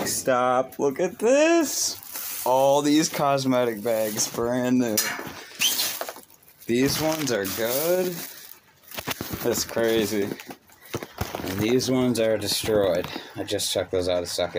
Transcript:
Stop. Look at this. All these cosmetic bags, brand new. These ones are good. That's crazy. And these ones are destroyed. I just checked those out a second.